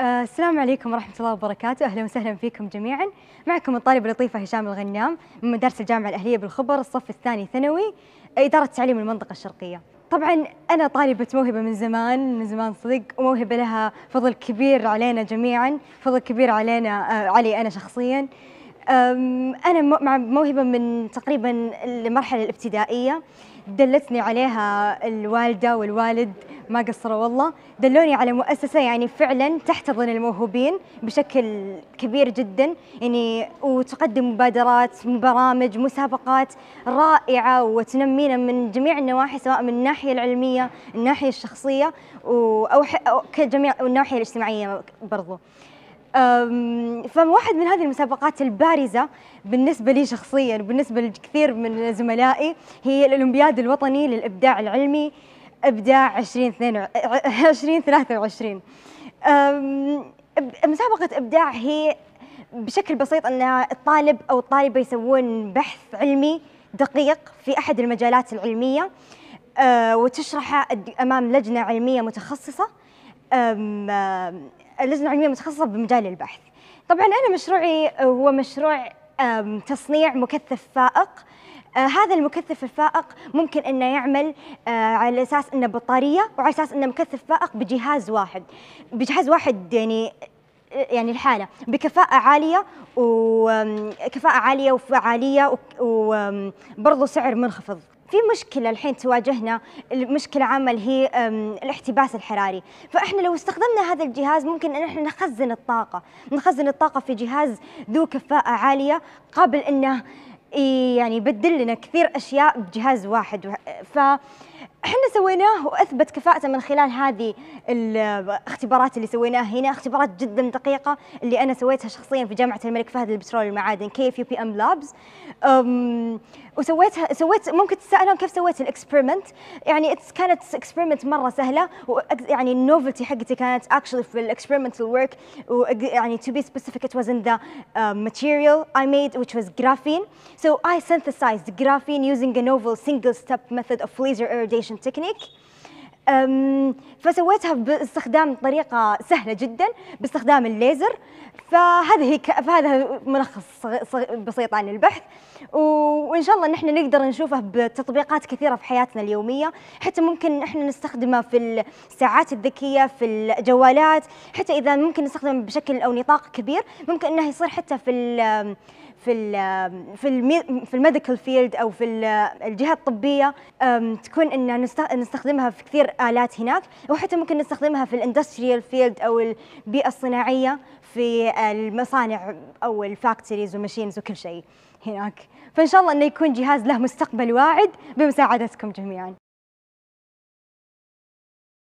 السلام عليكم ورحمة الله وبركاته، أهلا وسهلا فيكم جميعا. معكم الطالبة اللطيفة هشام الغنام من مدارس الجامعة الأهلية بالخبر، الصف الثاني ثانوي، إدارة تعليم المنطقة الشرقية. طبعا أنا طالبة موهبة من زمان صدق، وموهبة لها فضل كبير علينا جميعا، فضل كبير علينا علي أنا شخصيا. أنا مع موهبة من تقريبا المرحلة الابتدائية، دلتني عليها الوالدة والوالد، ما قصروا والله، دلوني على مؤسسة يعني فعلا تحتضن الموهوبين بشكل كبير جدا، يعني وتقدم مبادرات، برامج، مسابقات رائعة وتنمينا من جميع النواحي، سواء من الناحية العلمية، الناحية الشخصية، أو كجميع الناحية الاجتماعية برضو. فواحد من هذه المسابقات البارزة بالنسبة لي شخصياً وبالنسبة لكثير من زملائي هي الأولمبياد الوطني للإبداع العلمي، إبداع 2023. مسابقة إبداع هي بشكل بسيط أن الطالب أو الطالبة يسوون بحث علمي دقيق في أحد المجالات العلمية، وتشرحه أمام لجنة علمية متخصصة، اللجنة العلمية المتخصصة بمجال البحث. طبعاً أنا مشروعي هو مشروع تصنيع مكثف فائق. هذا المكثف الفائق ممكن أنه يعمل على أساس أنه بطارية، وعلى أساس أنه مكثف فائق بجهاز واحد يعني الحالة بكفاءة عالية، وكفاءة عالية وفعالية، وبرضه سعر منخفض. في مشكلة الحين تواجهنا، المشكلة عامة اللي هي الاحتباس الحراري، فإحنا لو استخدمنا هذا الجهاز ممكن أن إحنا نخزن الطاقة في جهاز ذو كفاءة عالية، قابل أنه يعني يبدل لنا كثير أشياء بجهاز واحد. فإحنا سويناه وأثبت كفاءته من خلال هذه الاختبارات اللي سويناها هنا، اختبارات جدا دقيقة اللي أنا سويتها شخصيا في جامعة الملك فهد للبترول والمعادن KFUPM Labs. سويت ممكن تسألون كيف سويت الاكسبيرمنت، يعني كانت اكسبيرمنت مرة سهلة، يعني النوفلتي حقتي كانت actually في الاكسبيرمنتال ورك، يعني to be specific it was in the material I made which was graphene. So I synthesized graphene using a novel single step method of laser irradiation technique. فسويتها باستخدام طريقة سهلة جدا باستخدام الليزر. فهذا ملخص بسيط عن البحث، وإن شاء الله نحن نقدر نشوفه بتطبيقات كثيرة في حياتنا اليومية، حتى ممكن إحنا نستخدمه في الساعات الذكية، في الجوالات، حتى إذا ممكن نستخدمه بشكل أو نطاق كبير، ممكن إنه يصير حتى في الميديكال فيلد أو في الجهات الطبية، تكون إن نستخدمها في كثير آلات هناك، وحتى ممكن نستخدمها في الاندستريال فيلد أو البيئة الصناعية في المصانع أو الفاكتوريز والماشينز وكل شيء هناك. فإن شاء الله إنه يكون جهاز له مستقبل واعد بمساعدتكم جميعاً.